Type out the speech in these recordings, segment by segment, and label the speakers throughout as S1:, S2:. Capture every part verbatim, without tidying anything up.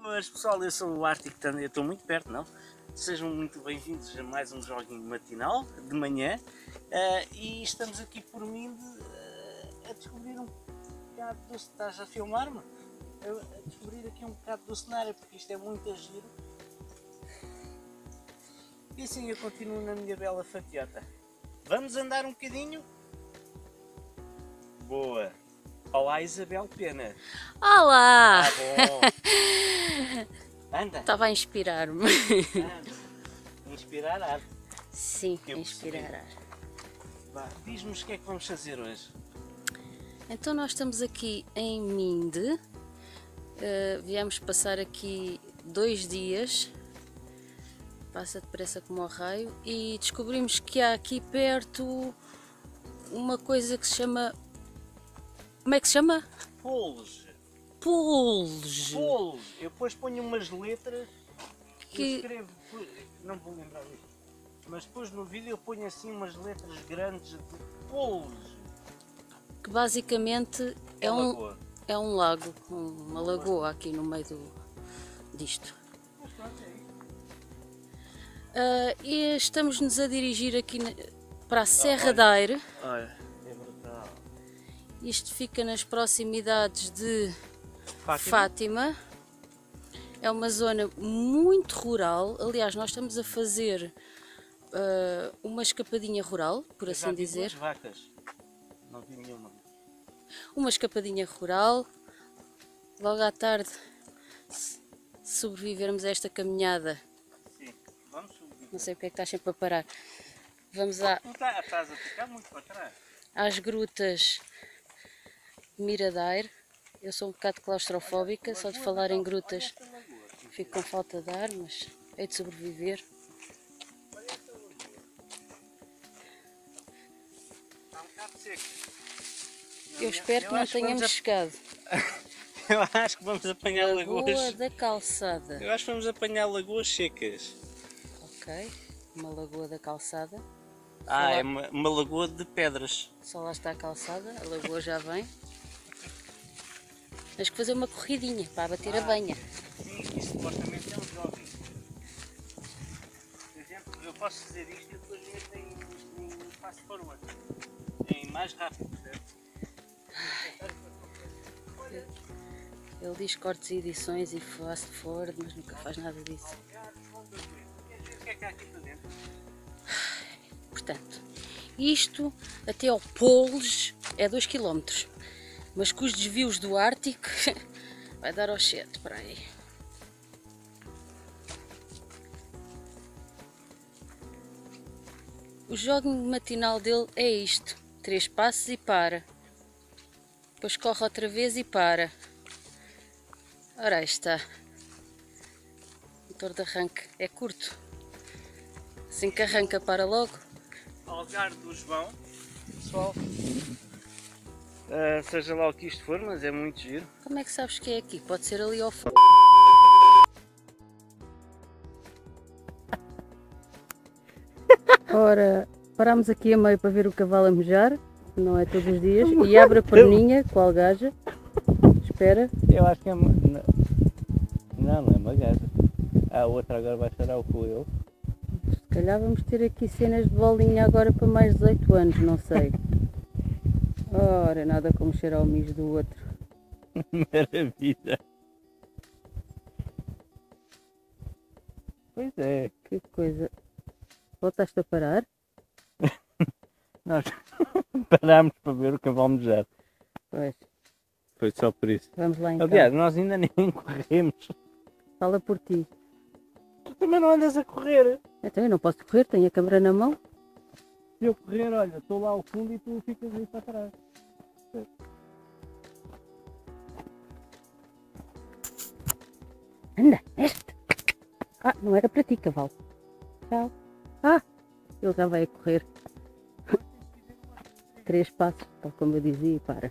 S1: Boas pessoal, eu sou o Ártico, eu estou muito perto, não? Sejam muito bem-vindos a mais um joguinho matinal, de manhã, uh, e estamos aqui por mim de, uh, a descobrir um bocado do... Estás a filmar-me? A descobrir aqui um bocado do cenário, porque isto é muito giro. E assim eu continuo na minha bela fatiota. Vamos andar um bocadinho? Boa! Olá Isabel Pena!
S2: Olá!
S1: Ah, bom! Anda!
S2: Estava a inspirar-me.
S1: Anda! Inspirar arte.
S2: Sim,
S1: Eu
S2: inspirar arte.
S1: Vá, diz-nos o que é que vamos fazer hoje.
S2: Então nós estamos aqui em Minde. Uh, viemos passar aqui dois dias. Passa depressa como ao raio. E descobrimos que há aqui perto uma coisa que se chama... Como é que se chama?
S1: Polge.
S2: Polge.
S1: Polge. Eu depois ponho umas letras
S2: que
S1: eu escrevo, não vou lembrar disso, mas depois no vídeo eu ponho assim umas letras grandes de Polge.
S2: Que basicamente é, é um,
S1: lagoa.
S2: é um lago, uma lagoa aqui no meio do, disto.
S1: Mas pronto, é isso.
S2: Uh, e estamos-nos a dirigir aqui na, para a Serra da Aire.
S1: Olha, é brutal.
S2: Isto fica nas proximidades de
S1: Fátima.
S2: Fátima. É uma zona muito rural. Aliás, nós estamos a fazer uh, uma escapadinha rural, por
S1: Eu
S2: assim
S1: já vi
S2: dizer.
S1: duas vacas. Não vi nenhuma.
S2: Uma escapadinha rural. Logo à tarde, se sobrevivermos a esta caminhada.
S1: Sim, vamos subir.
S2: Não sei porque é que estás sempre a parar. Vamos à,
S1: Tu tá, estás a ficar muito para trás.
S2: às grutas de Miradouro. Eu sou um bocado claustrofóbica, só de falar em grutas fico com falta de ar, mas hei de sobreviver.
S1: Está um bocado seco.
S2: Eu espero que não tenhamos chegado.
S1: Eu acho que vamos apanhar
S2: Lagoa
S1: lagoas.
S2: da Calçada.
S1: Eu acho que vamos apanhar lagoas secas.
S2: Ok, uma lagoa da calçada.
S1: Ah,
S2: lá,
S1: é uma, uma lagoa de pedras.
S2: só lá está a calçada, a lagoa já vem. Tens que fazer uma corridinha para bater
S1: ah,
S2: a banha.
S1: Sim, isto supostamente é um jogging. Por exemplo, eu posso fazer isto e depois meto em, em fast forward. Em mais rápido, percebe?
S2: Ele diz cortes e edições e fast forward, mas nunca faz nada disso.
S1: O que é que há aqui para dentro?
S2: Portanto, isto até ao Polge é dois quilómetros, mas com os desvios do Ártico vai dar aos sete para aí. O joguinho matinal dele é isto: três passos e para, depois corre outra vez e para. Ora aí está. O motor de arranque é curto, assim que arranca para logo.
S1: Algarve do João, pessoal, uh, seja lá o que isto for, mas é muito giro.
S2: Como é que sabes que é aqui? Pode ser ali ao fundo. Ora, parámos aqui a meio para ver o cavalo a mejar, não é todos os dias, e abre a perninha, qual gaja. Espera.
S1: Eu acho que é uma... Não, não é uma gaja. A outra agora vai chorar o cu eu.
S2: Se calhar vamos ter aqui cenas de bolinha agora para mais dezoito anos, não sei. Ora, nada como cheirar o mijo do outro.
S1: Maravilha. Pois é.
S2: Que coisa. Voltaste a parar?
S1: Nós parámos para ver o cavalo mejar.
S2: Pois.
S1: Foi só por isso.
S2: Vamos lá então.
S1: Aliás, nós ainda nem corremos.
S2: Fala por ti.
S1: Tu também não andas a correr.
S2: Então eu não posso correr, tenho a câmera na mão.
S1: Se eu correr, olha, estou lá ao fundo e tu ficas aí para trás.
S2: Anda, este. Ah, não era para ti, cavalo. Tchau. Ah, ele já vai a correr. Três passos, tal como eu dizia, e para.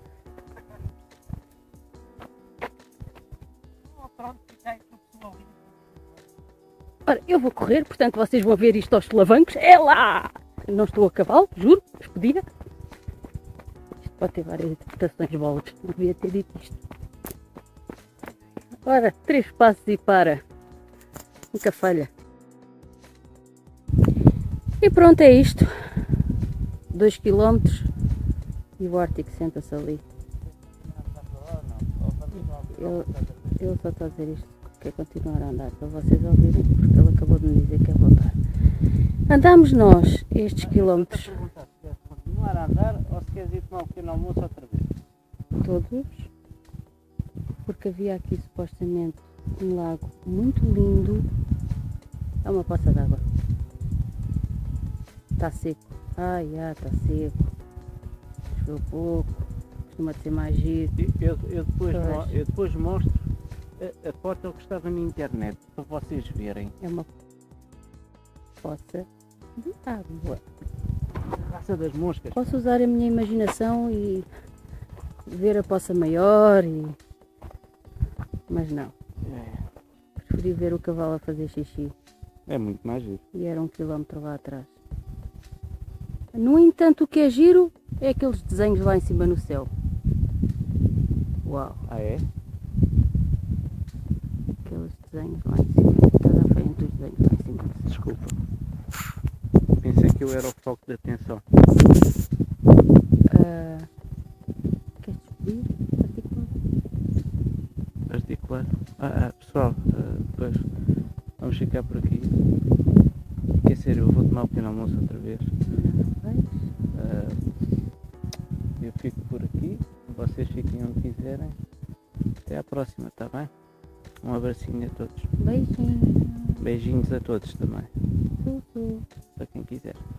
S2: Ora, eu vou correr, portanto vocês vão ver isto aos solavancos. É lá! Não estou a cavalo, juro, mas podia. Isto pode ter várias interpretações, bolas. Não devia ter dito isto. Ora, três passos e para. Nunca falha. E pronto, é isto. Dois quilómetros e o Ártico senta-se ali. Ele, ele só está a dizer isto, quer continuar a andar, para vocês ouvirem, porque ele acabou de me dizer que quer voltar. Andamos nós estes quilómetros.
S1: Se queres continuar a andar ou se queres ir tomar um pequeno almoço outra vez?
S2: Todos, porque havia aqui supostamente um lago muito lindo. É uma poça d'água. Está seco. Ai, ah, está seco. Choveu pouco. Costuma ser mais giro.
S1: Eu, eu, depois,
S2: Pois.
S1: eu depois mostro a, a foto que estava na internet para vocês verem.
S2: É uma poça de água.
S1: Raça das moscas.
S2: Posso usar a minha imaginação e ver a poça maior, e... mas não.
S1: É,
S2: Preferi ver o cavalo a fazer xixi
S1: é muito mais giro.
S2: e era um quilómetro lá atrás. No entanto, o que é giro é aqueles desenhos lá em cima no céu. Uau!
S1: Ah é?
S2: Aqueles desenhos lá em cima. Estás à frente dos desenhos lá em cima do céu.
S1: Desculpa. Pensei que eu era o foco de atenção.
S2: Ah, queres subir? Articular?
S1: Articular. Ah, ah pessoal, ah, depois vamos ficar por aqui. Quer ser, eu vou tomar um pequeno almoço outra vez.
S2: Não vais?
S1: Ah, eu fico por aqui. Vocês fiquem onde quiserem. Até à próxima, tá bem? Um abracinho a todos.
S2: Beijinho.
S1: Beijinhos a todos também.
S2: Tudo.
S1: Para quem quiser.